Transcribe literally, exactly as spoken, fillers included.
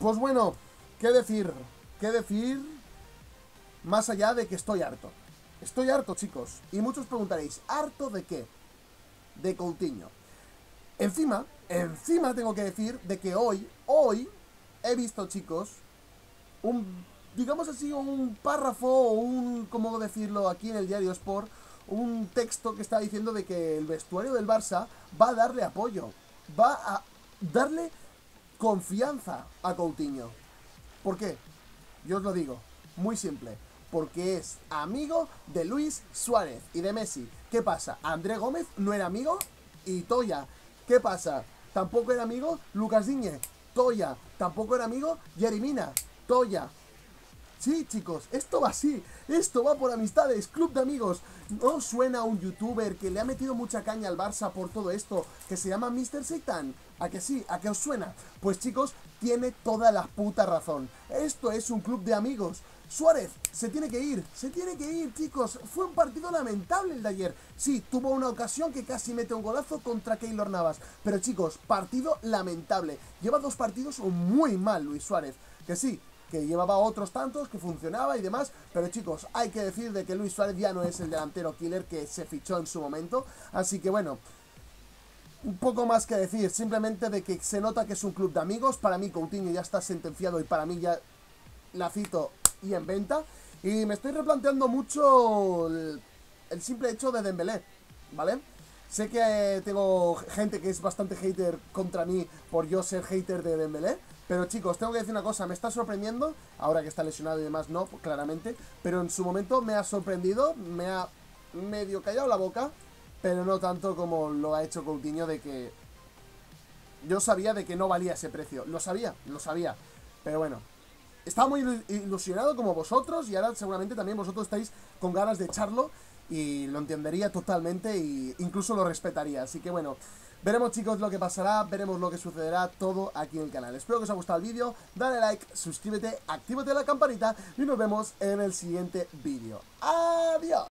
Pues bueno, ¿qué decir? ¿Qué decir? Más allá de que estoy harto. Estoy harto, chicos. Y muchos preguntaréis, ¿harto de qué? De Coutinho. Encima, encima tengo que decir de que hoy, hoy, he visto, chicos, un, digamos así, un párrafo o un, ¿cómo decirlo? Aquí en el diario Sport, un texto que está diciendo de que el vestuario del Barça va a darle apoyo, va a darle confianza a Coutinho. ¿Por qué? Yo os lo digo, muy simple. Porque es amigo de Luis Suárez y de Messi. ¿Qué pasa? André Gómez no era amigo y Toya. ¿Qué pasa? Tampoco era amigo Lucas Digne. Toya. Tampoco era amigo Yerimina. Toya. Sí, chicos, esto va así. Esto va por amistades, club de amigos. ¿No suena un youtuber que le ha metido mucha caña al Barça por todo esto, que se llama mister Satan? ¿A que sí? ¿A que os suena? Pues chicos, tiene toda la puta razón. Esto es un club de amigos. Suárez se tiene que ir, se tiene que ir, chicos. Fue un partido lamentable el de ayer. Sí, tuvo una ocasión que casi mete un golazo contra Keylor Navas. Pero chicos, partido lamentable. Lleva dos partidos muy mal Luis Suárez. Que sí, que llevaba otros tantos, que funcionaba y demás, pero chicos, hay que decir de que Luis Suárez ya no es el delantero killer que se fichó en su momento, así que bueno, un poco más que decir, simplemente de que se nota que es un club de amigos. Para mí Coutinho ya está sentenciado y para mí ya la cito y en venta, y me estoy replanteando mucho el, el simple hecho de Dembélé, ¿vale? Sé que tengo gente que es bastante hater contra mí por yo ser hater de Dembélé, pero chicos, tengo que decir una cosa, me está sorprendiendo, ahora que está lesionado y demás no, claramente, pero en su momento me ha sorprendido, me ha medio callado la boca, pero no tanto como lo ha hecho Coutinho, de que yo sabía de que no valía ese precio, lo sabía, lo sabía, pero bueno, estaba muy ilusionado como vosotros y ahora seguramente también vosotros estáis con ganas de echarlo y lo entendería totalmente e incluso lo respetaría, así que bueno, veremos chicos lo que pasará, veremos lo que sucederá todo aquí en el canal. Espero que os haya gustado el vídeo, dale like, suscríbete, actívate la campanita y nos vemos en el siguiente vídeo. ¡Adiós!